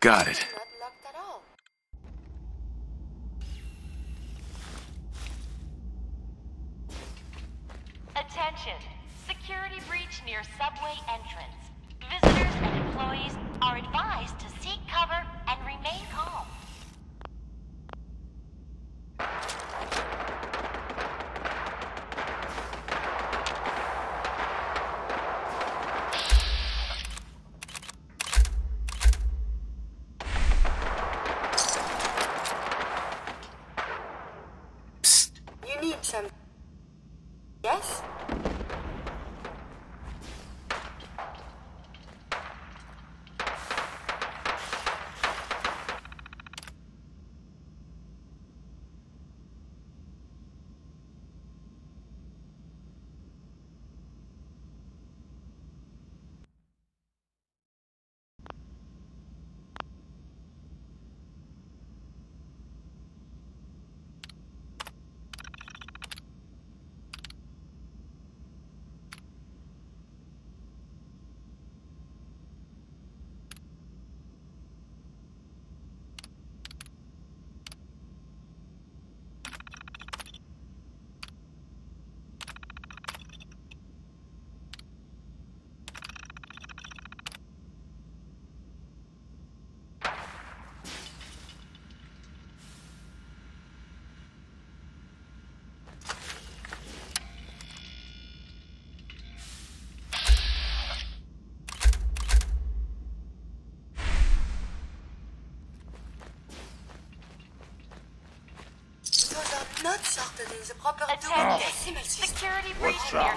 Got it. Not locked at all. Attention! Security breach near subway entrance. Visitors and employees are advised to seek cover and remain calm. You need some... Yes? Not sorted in the proper Attention! Security breach near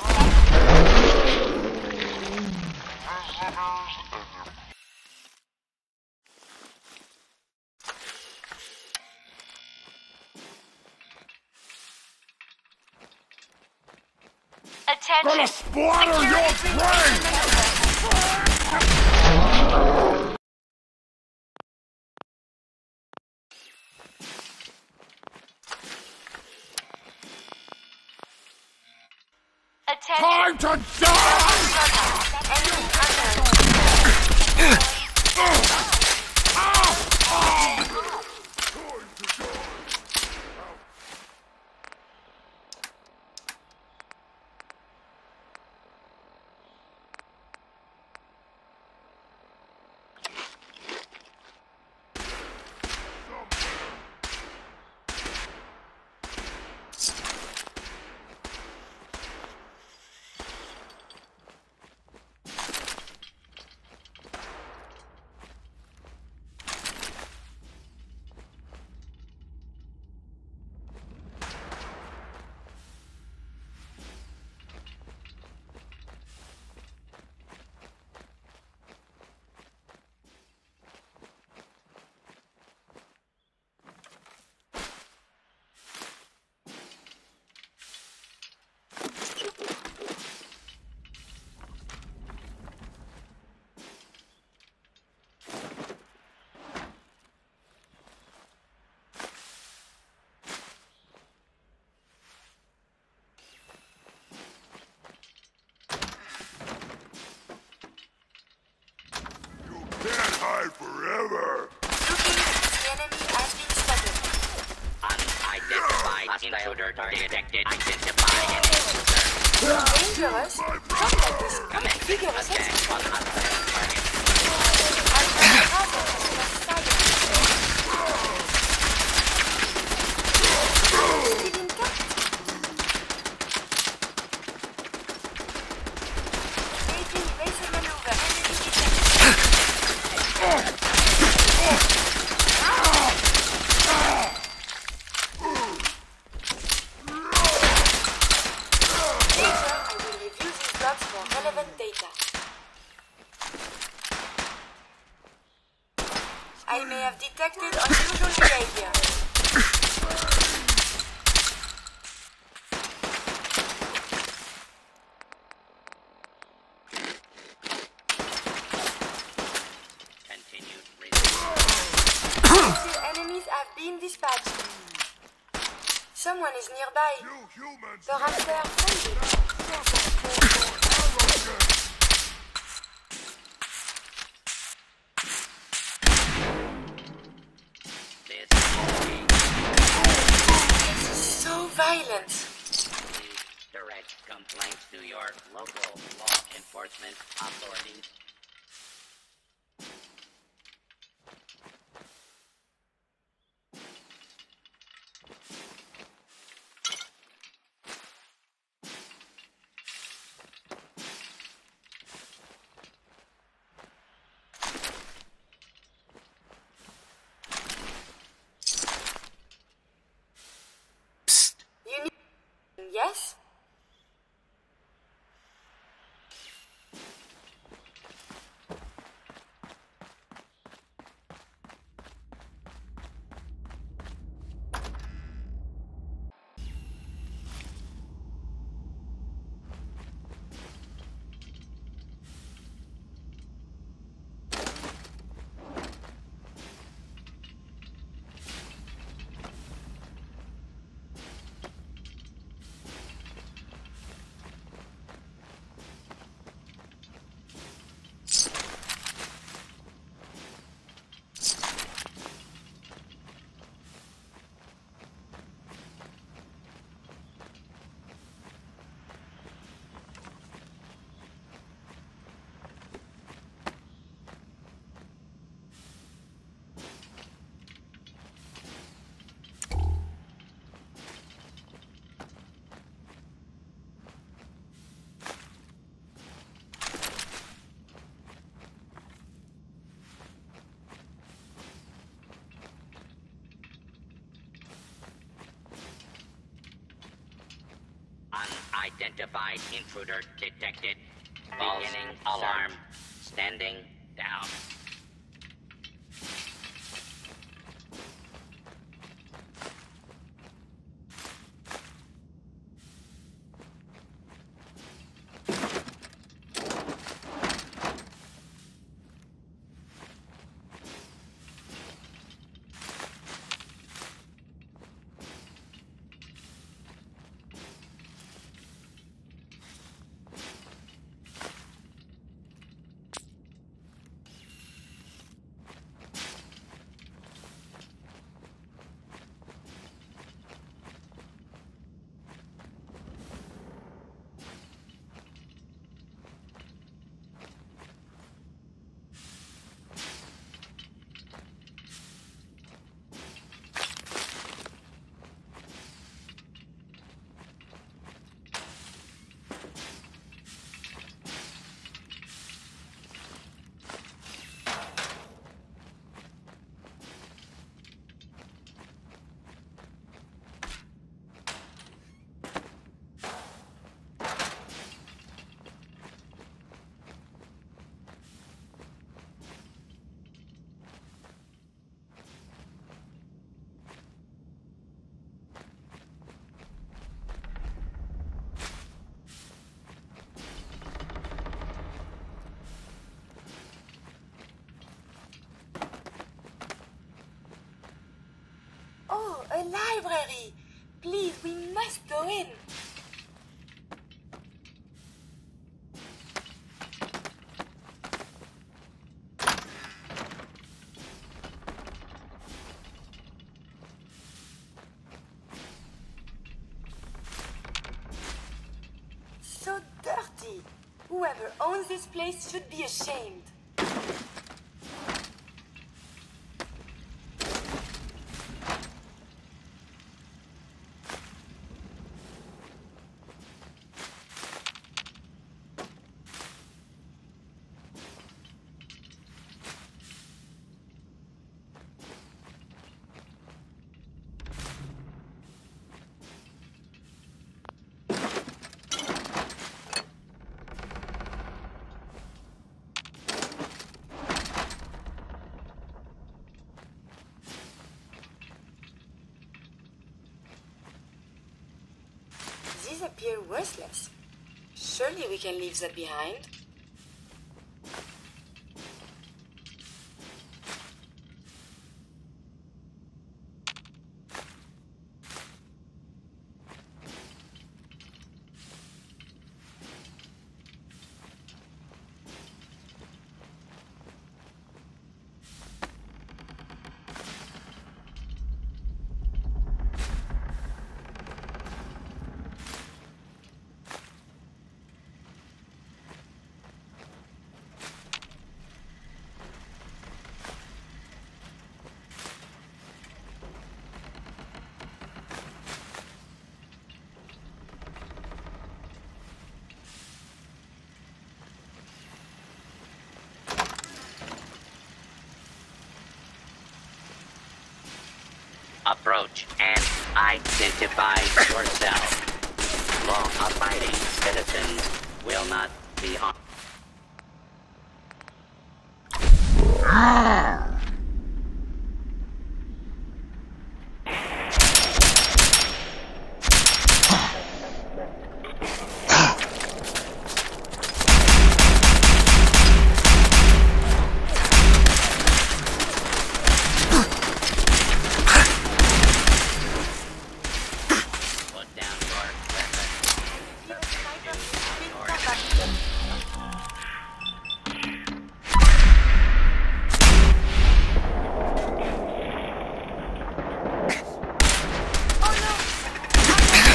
Attention! Gonna splatter your brain! Time to forever. The enemy has been spotted. Unidentified intruder detected. Identifying an intruder. Dangerous? Not like this. Vigorous I may have detected unusual behavior. Active enemies have been dispatched. Someone is nearby. Perhaps they are friendly. documents. Please direct complaints to your local law enforcement authorities. You need... Yes? Unidentified intruder detected. Beginning alarm. Standing down. Oh, a library! Please, we must go in. So dirty. Whoever owns this place should be ashamed. These appear worthless. Surely we can leave that behind. Approach and identify yourself. Law-abiding citizens will not be harmed. Put down your weapon. Hier is sniper. Big cover. Oh no!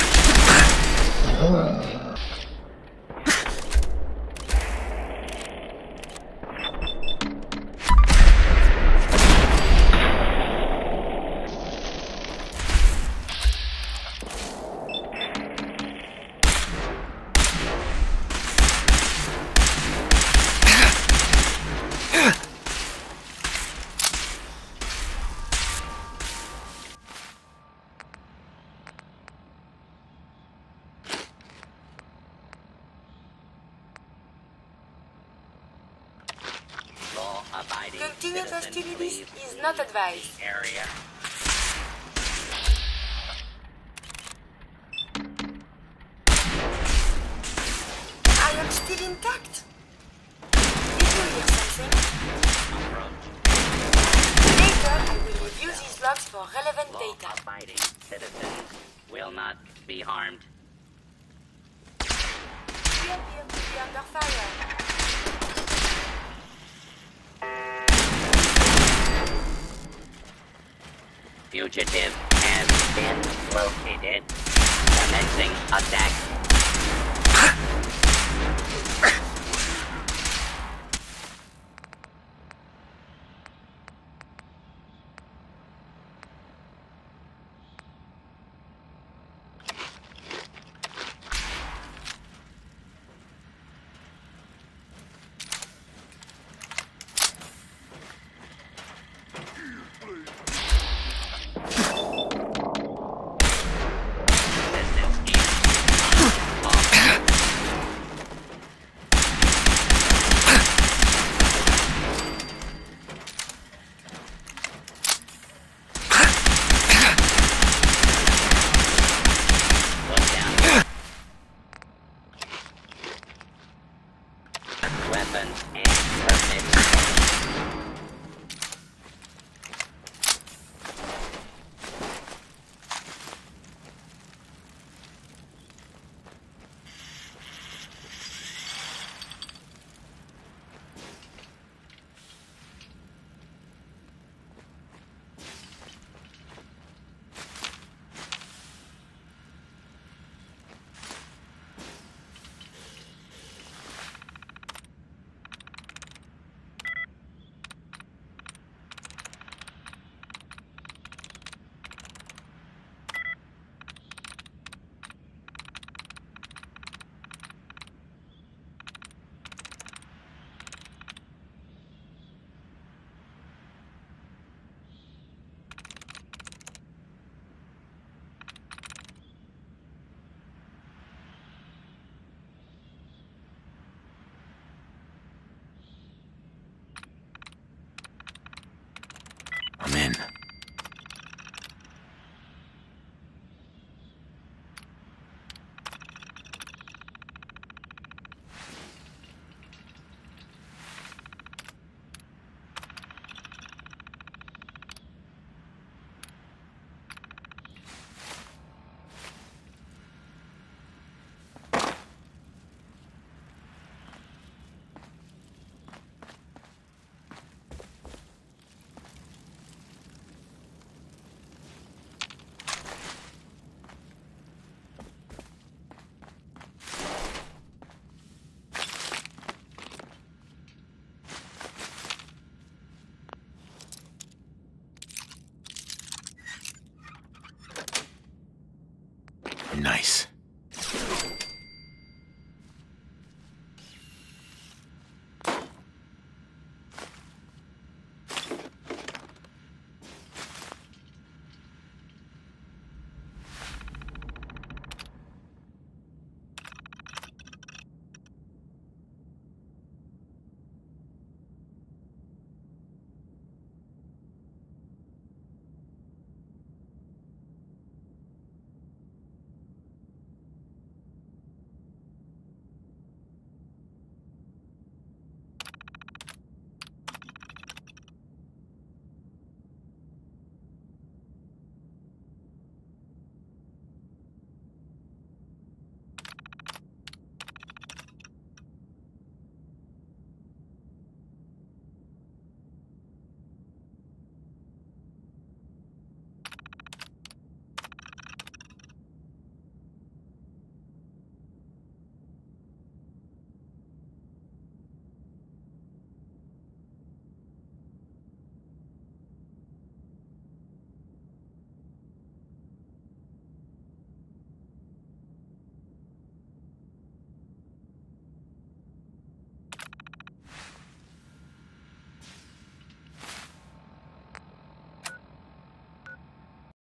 Law-abiding Continued citizens hostilities leave is not advised. the area. I am still intact. Did you hear something? Approach. Later, I will review these logs for relevant data. Law-abiding citizens will not be harmed. We appear to be under fire. Fugitive has been located. Commencing attack. Distance east. Put down weapons and permits. I'm in. Nice.